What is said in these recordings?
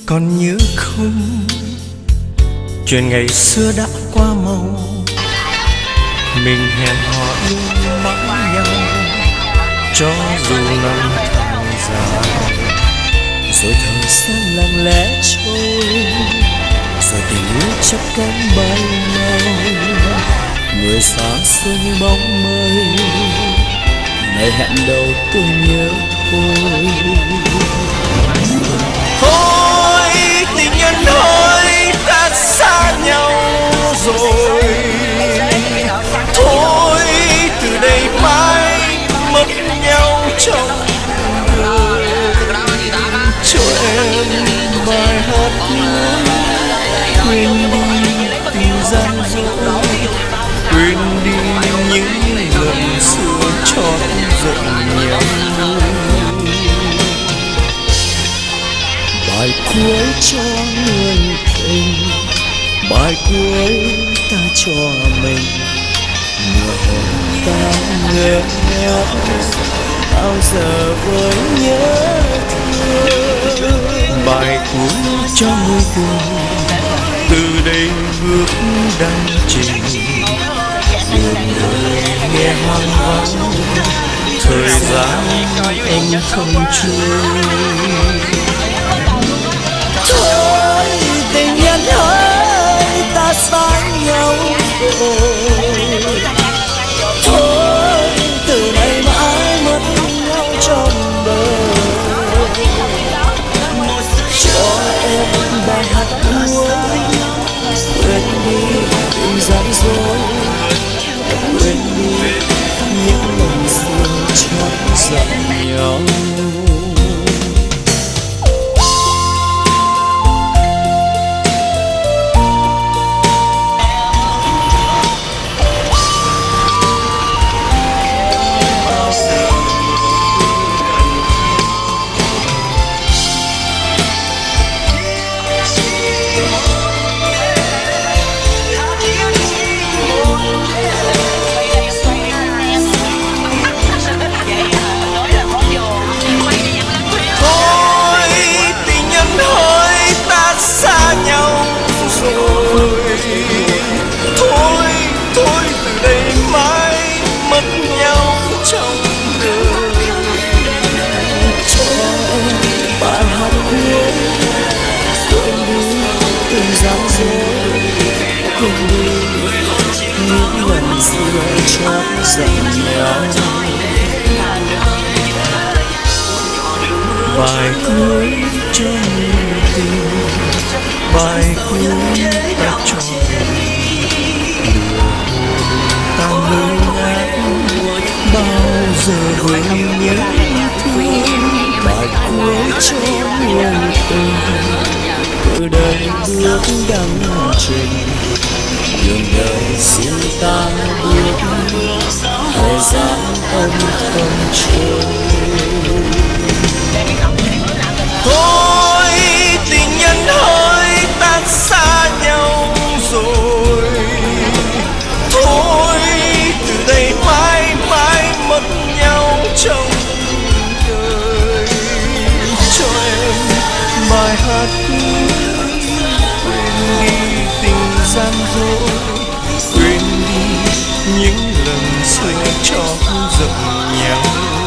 Còn nhớ không, chuyện ngày xưa đã qua màu, mình hẹn hò yêu mãi nhau, cho dù năm tháng dài. Rồi thời gian lặng lẽ trôi, rồi tình yêu chắp cánh bay mau, người xa xôi như bóng mây, ngày hẹn đầu tôi nhớ thôi. Thôi tình nhân ơi, ta xa nhau rồi. Thôi từ đây mãi mất nhau trong đời. Cho em bài hát quên đi tình gian dối, quên đi những lần xưa chót giận nhau. Bài cuối cho người tình, bài cuối ta cho mình, mùa hè ta ngỡ ngác bao giờ với nhớ thương. Bài cuối cho người tình, từ đây bước đăng trình, đường đời nghe hoang vắng, thời gian anh không trôi. Thôi tình nhân ơi, ta xa nhau rồi. Thôi từ nay mãi mất nhau trong đời. Cho em bài hát cuối, quên đi tình gian dối, quên đi những lần xưa chót giận nhau. Những lần xưa chót giận nhau. Bài cuối cho người tình, bài cuối ta cho lửa hồn ta ngơ ngác, bao giờ với nhớ thương. Bài cuối cho người tình, từ đây bước đăng trình, đường đời xin ta bước, thời gian âm không trôi. Thôi tình nhân ơi, ta xa nhau rồi. Thôi từ đây mãi mãi mất nhau trong đời. Cho em bài hát quên đi tình gian dối, quên đi những lần xưa chót giận nhau.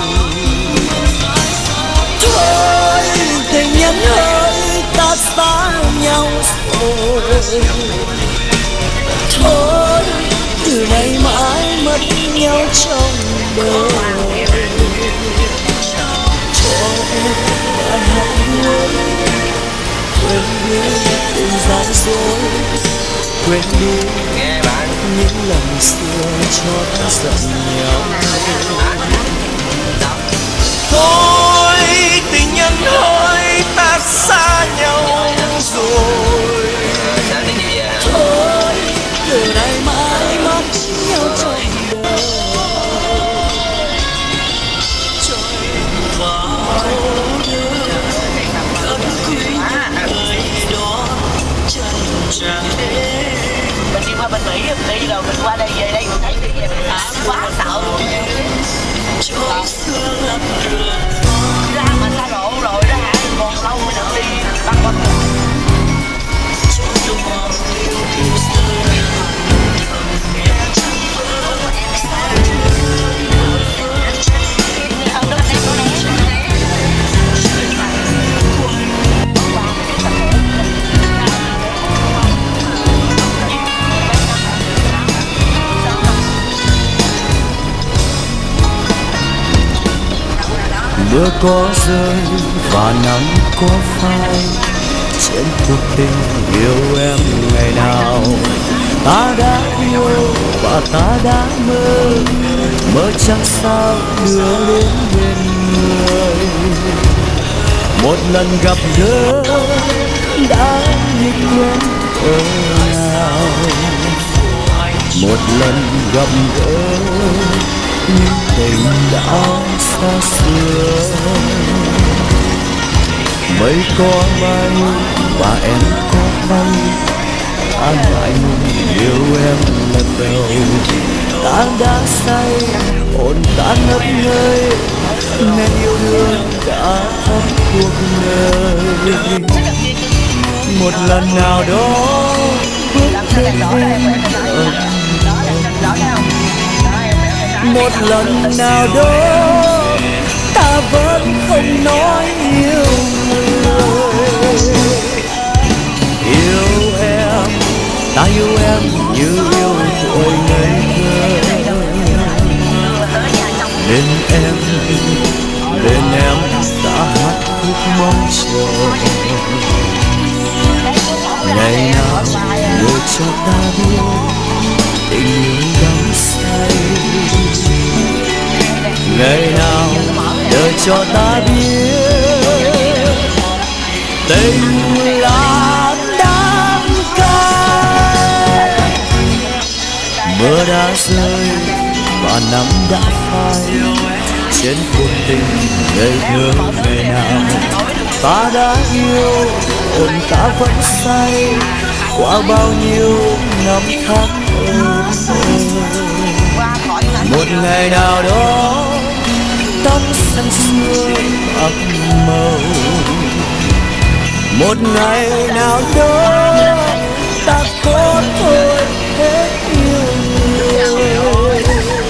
Thôi tình nhân ơi, ta xa nhau rồi. Thôi từ nay mãi mất nhau trong đời. Cho em bài hát cuối, quên đi tình gian dối, quên đi những lần xưa chót giận nhau. Thôi tình nhân ơi, ta xa nhau rồi. Thôi từ nay mãi mất nhau trong đời. Cho em vào đơn quý người đó chân tràn. Mình đi qua bên Mỹ, mình đi rồi mình qua đây về đây mình thấy cái gì mình quá sợ luôn. Ra mà xa lộ rồi đó hả, còn lâu mới được đi băng qua. Mưa có rơi và nắng có phai, trên cuộc tình yêu em ngày nào. Ta đã yêu và ta đã mơ, mơ chẳng sao đưa đến bên người. Một lần gặp gỡ đã như quen ở nào, một lần gặp gỡ nhưng tình đã xa xưa. Mây có bay và em có bay, ta ngại ngùng yêu em lần đầu. Ta đã say hồn ta ngất ngây, nên yêu đương đã thấm cuộc đời. Một lần nào đó bước đến bên một lần nào đó ta vẫn không nói yêu người. Yêu em, ta yêu em như yêu tuổi ngây thơ. Bên em ta hát khúc mong chờ. Ngày nào người cho ta biết tình yêu đắm say. Ngày nào đời cho ta biết tình là đắng cay. Mưa đã rơi và nắng đã phai, trên cuộc tình ngây thơ ngày nào. Ta đã yêu hồn ta vẫn say, qua bao nhiêu năm tháng ơi. Một ngày nào đó tóc xanh sương bạc màu, một ngày nào đó ta có thôi hết yêu người.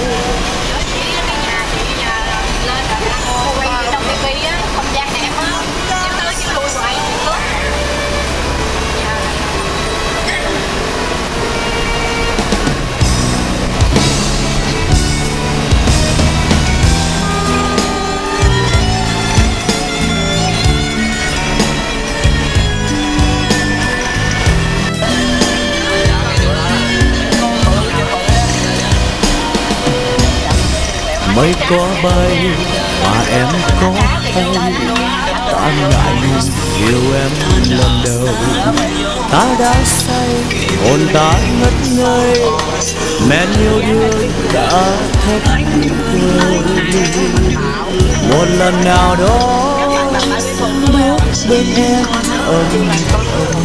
Mây có bay và em có bay, ta ngại ngùng yêu em lần đầu. Ta đã say hồn ta ngất ngây, men yêu đương đã thất cười. Một lần nào đó bước bên em ấm ấm,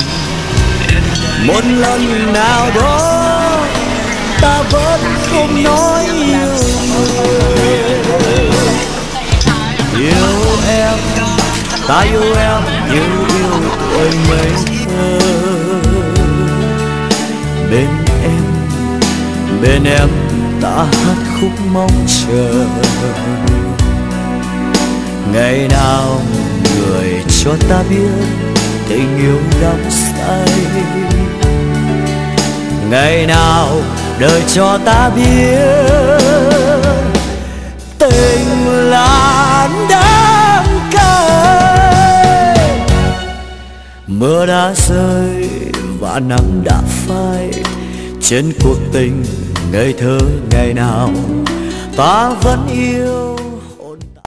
một lần nào đó ta vẫn không nói yêu người. Yêu em, ta yêu em như yêu tuổi ngây thơ. Bên em ta hát khúc mong chờ. Ngày nào người cho ta biết tình yêu đắm say. Ngày nào đời cho ta biết tình là đắng cay. Mưa đã rơi và nắng đã phai, trên cuộc tình ngây thơ ngày nào ta vẫn yêu